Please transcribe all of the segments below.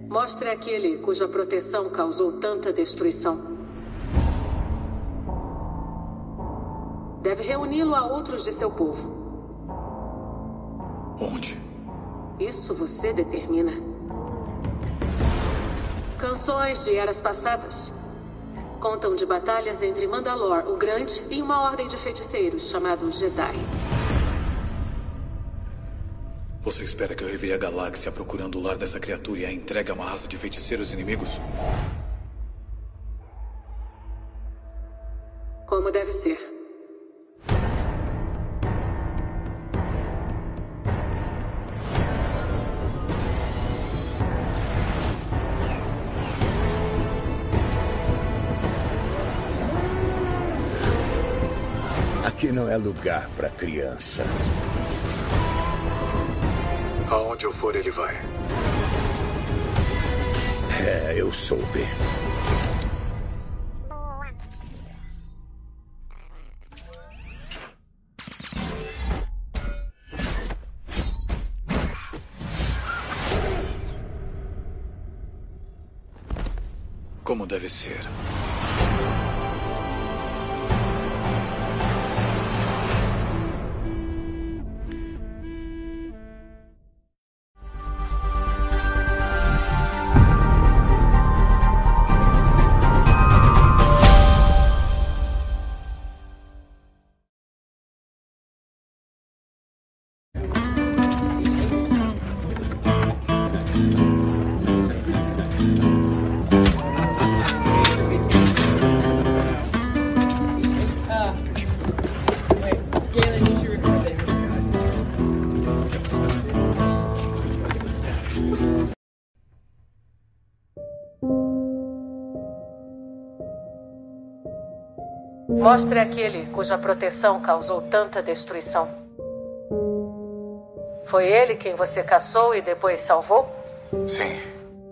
Mostre aquele cuja proteção causou tanta destruição. Deve reuni-lo a outros de seu povo. Onde? Isso você determina. Canções de eras passadas contam de batalhas entre Mandalor, o Grande, e uma ordem de feiticeiros chamados Jedi. Você espera que eu revire a galáxia procurando o lar dessa criatura e a entregue a uma raça de feiticeiros inimigos? Como deve ser. Aqui não é lugar para criança. Aonde eu for, ele vai. Eu soube. Como deve ser. Mostre aquele cuja proteção causou tanta destruição. Foi ele quem você caçou e depois salvou? Sim.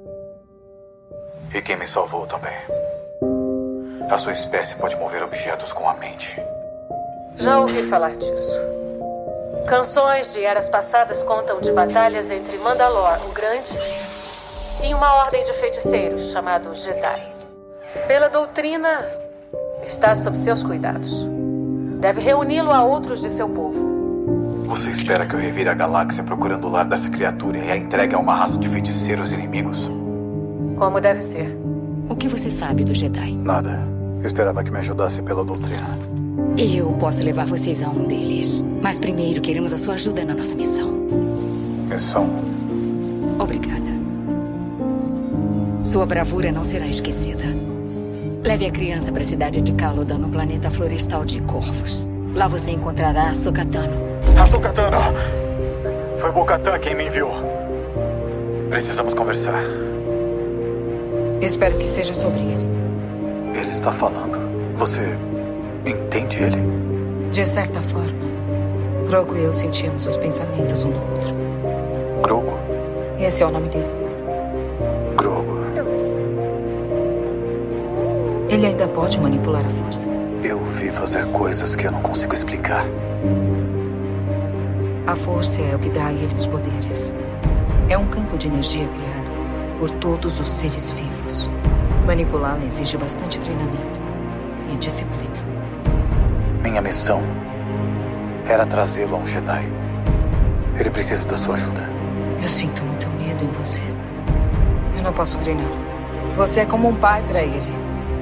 E quem me salvou também. A sua espécie pode mover objetos com a mente. Já ouvi falar disso. Canções de eras passadas contam de batalhas entre Mandalor, o Grande, e uma ordem de feiticeiros chamados Jedi. Pela doutrina, está sob seus cuidados. Deve reuni-lo a outros de seu povo. Você espera que eu revire a galáxia procurando o lar dessa criatura e a entregue a uma raça de feiticeiros inimigos? Como deve ser. O que você sabe do Jedi? Nada. Esperava que me ajudasse pela doutrina. Eu posso levar vocês a um deles. Mas primeiro queremos a sua ajuda na nossa missão. Missão? Obrigada. Sua bravura não será esquecida. Leve a criança para a cidade de Calodan, no planeta florestal de Corvos. Lá você encontrará a Sokatano. A Sokatano! Foi Bo-Katan quem me enviou. Precisamos conversar. Espero que seja sobre ele. Ele está falando. Você entende ele? De certa forma, Grogu e eu sentíamos os pensamentos um do outro. Grogu? Esse é o nome dele. Grogu. Ele ainda pode manipular a força. Eu vi fazer coisas que eu não consigo explicar. A força é o que dá a ele os poderes. É um campo de energia criado por todos os seres vivos. Manipulá-la exige bastante treinamento e disciplina. Minha missão era trazê-lo a um Jedi. Ele precisa da sua ajuda. Eu sinto muito medo em você. Eu não posso treinar. Você é como um pai para ele.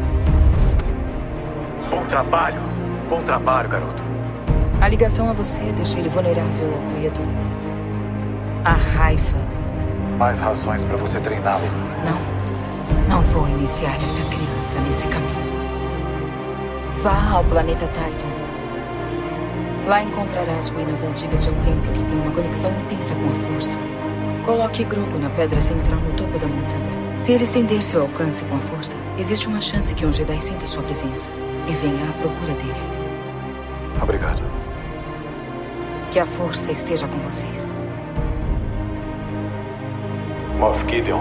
Bom trabalho, garoto. A ligação a você deixa ele vulnerável ao medo, à raiva. Mais razões para você treiná-lo. Não vou iniciar essa criança nesse caminho. Vá ao planeta Titan. Lá encontrará as ruínas antigas de um templo que tem uma conexão intensa com a força. Coloque Grogu na pedra central no topo da montanha. Se ele estender seu alcance com a força, existe uma chance que um Jedi sinta sua presença e venha à procura dele. Obrigado. Que a força esteja com vocês. Moff Gideon,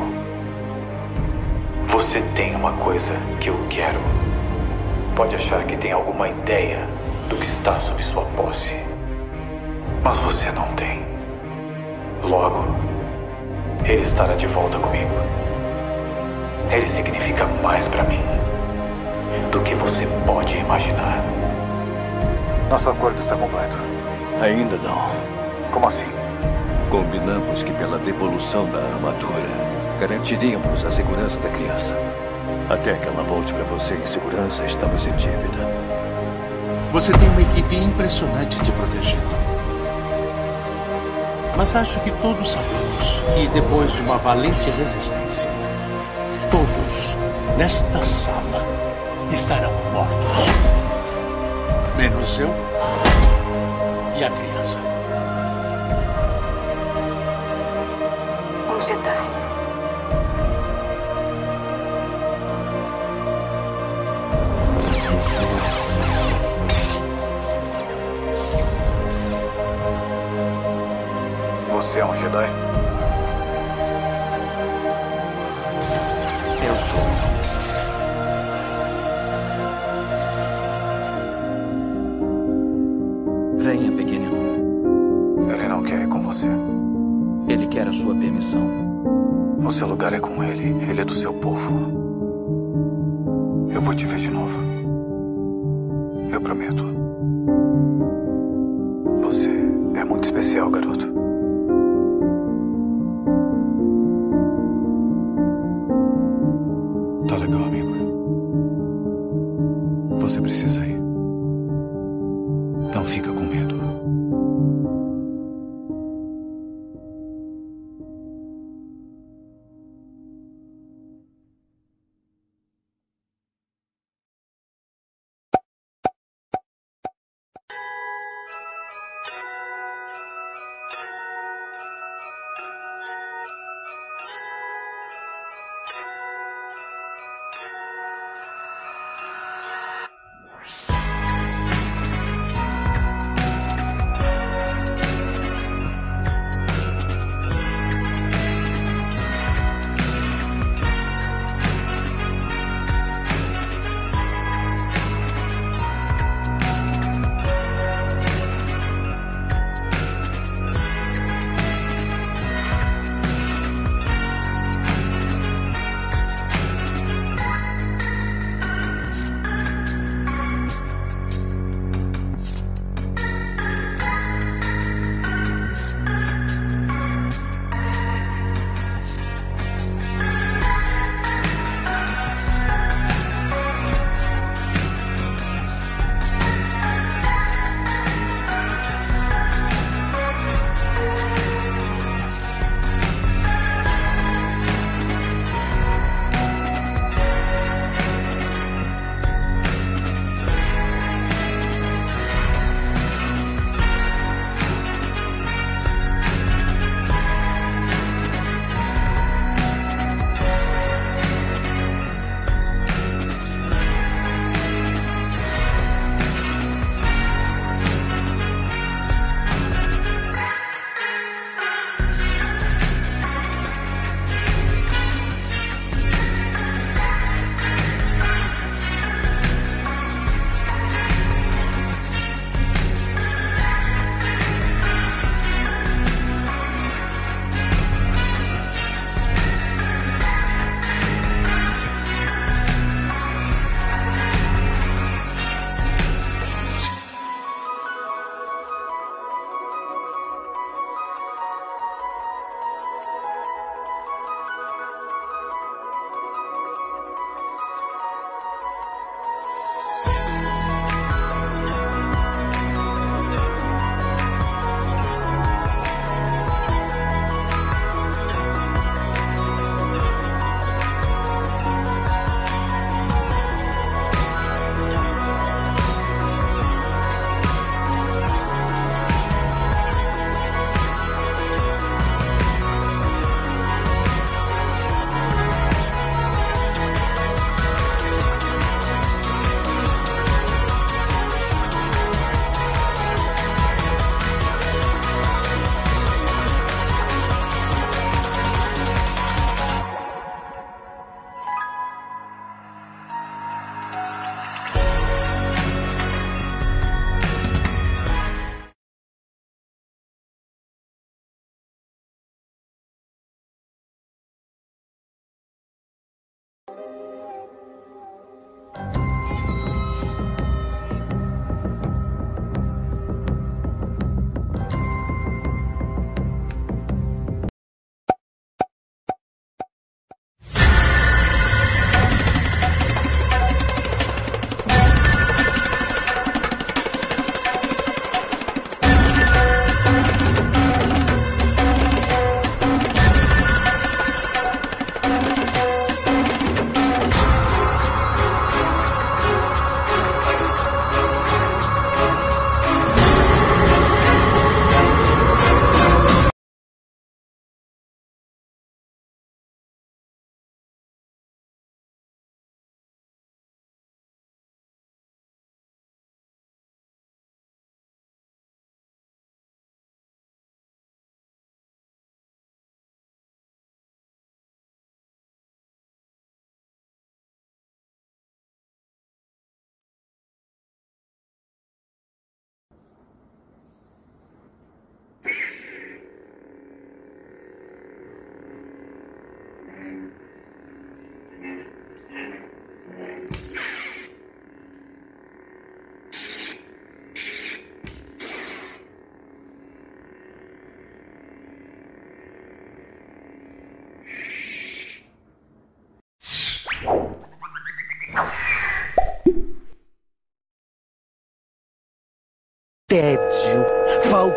você tem uma coisa que eu quero. Pode achar que tem alguma ideia do que está sob sua posse. Mas você não tem. Logo, ele estará de volta comigo. Ele significa mais pra mim do que você pode imaginar. Nosso acordo está completo. Ainda não. Como assim? Combinamos que pela devolução da armadura, garantiríamos a segurança da criança. Até que ela volte para você em segurança, estamos em dívida. Você tem uma equipe impressionante te protegendo. Mas acho que todos sabemos que depois de uma valente resistência, todos nesta sala estarão mortos. Menos eu e a criança. Um Jedi. Você é um Jedi? Eu sou. Venha, pequenino. Ele não quer ir com você. Ele quer a sua permissão. O seu lugar é com ele. Ele é do seu povo. Eu vou te ver de novo. Eu prometo. Você é muito especial, garoto. Tá legal, amigo. Você precisa ir. Não fica com medo.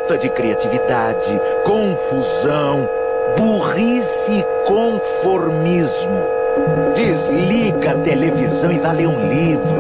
falta de criatividade, confusão, burrice e conformismo. Desliga a televisão e vá ler um livro.